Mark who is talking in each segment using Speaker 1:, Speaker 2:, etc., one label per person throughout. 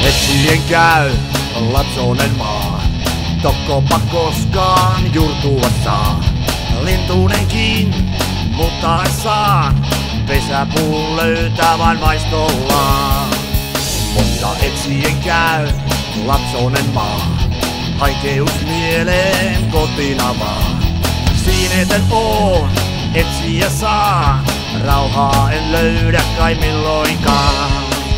Speaker 1: Etsien käy lapsonen maa, tokkopa koskaan juurtua saa. Lintunenkin, mutta en saa, pesäpuun löytää vain maistollaan. Mutta etsien käy lapsonen maa, haikeus mieleen kotina vaan. Siineten oon, etsiä saa, rauhaa en löydä kai milloinkaan.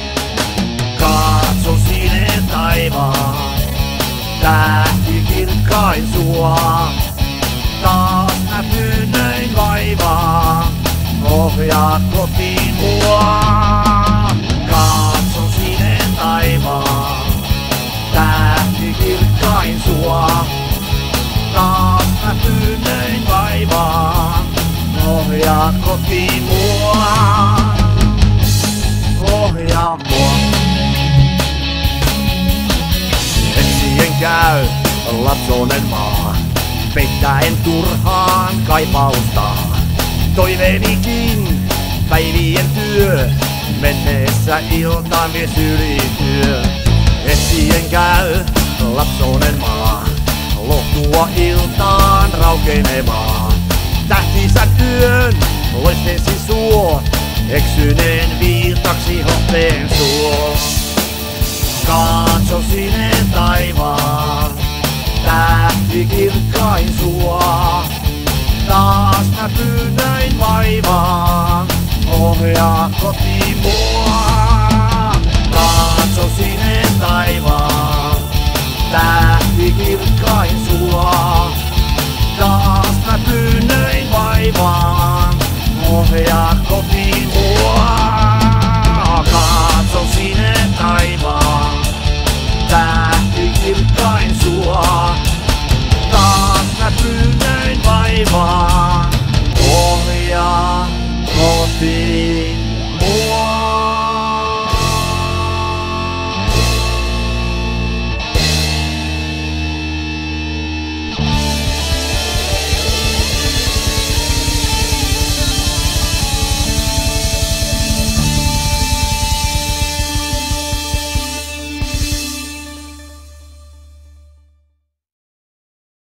Speaker 1: Katson sinne taivaan, tähti kirkkain sua. Taas mä pyynnöin vaivaa, ohjaa kotiin mua. Katson sinne taivaan, tähti kirkkain sua. Taas mä pyynnöin vaivaa, ohjaa kotiin mua. Ohjaa mua. Etsien käy lapsonen maa, peittäen turhaan kaipaustaan. Toiveenikin päivien työ, menneessä iltaan vie sylityö. Etsien käy lapsonen maa, lohtua iltaan raukenemaan. Tähtisän yön loisteesi suo, eksyneen viiltaksi hohteen suo. Katso sinne taivaan, tähti kirkkain sua. Taas mä pyynnöin vaivaan, ohjaa kotiin mua.